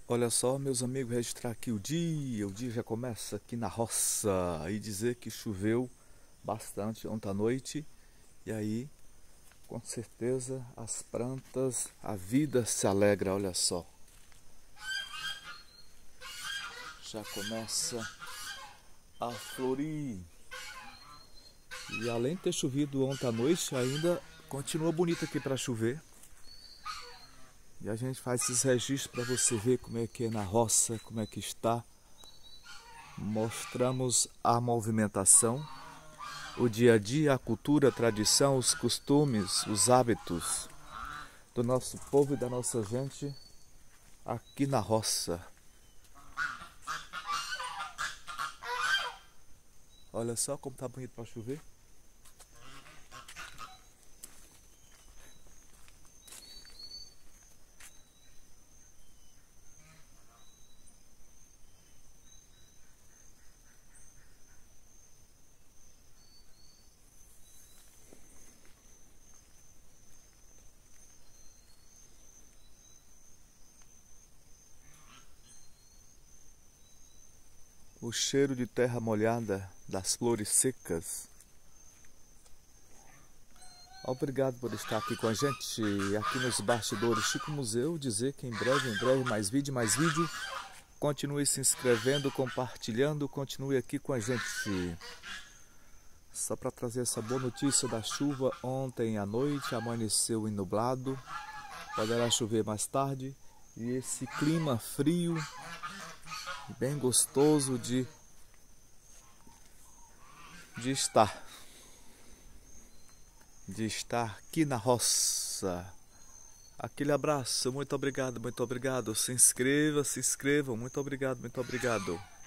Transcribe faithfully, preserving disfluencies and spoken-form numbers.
Olha só, meus amigos, registrar aqui o dia. O dia já começa aqui na roça e dizer que choveu bastante ontem à noite. E aí, com certeza, as plantas, a vida se alegra. Olha só, já começa a florir. E além de ter chovido ontem à noite, ainda continua bonito aqui para chover. E a gente faz esses registros para você ver como é que é na roça, como é que está. Mostramos a movimentação, o dia a dia, a cultura, a tradição, os costumes, os hábitos do nosso povo e da nossa gente aqui na roça. Olha só como tá bonito para chover. O cheiro de terra molhada, das flores secas. Obrigado por estar aqui com a gente, aqui nos bastidores Chico Museu. Dizer que em breve, em breve, mais vídeo, mais vídeo. Continue se inscrevendo, compartilhando, continue aqui com a gente. Só para trazer essa boa notícia da chuva, ontem à noite amanheceu nublado, poderá chover mais tarde. E esse clima frio, bem gostoso de, de estar, de estar aqui na roça. Aquele abraço, muito obrigado, muito obrigado. Se inscreva, se inscrevam, muito obrigado, muito obrigado.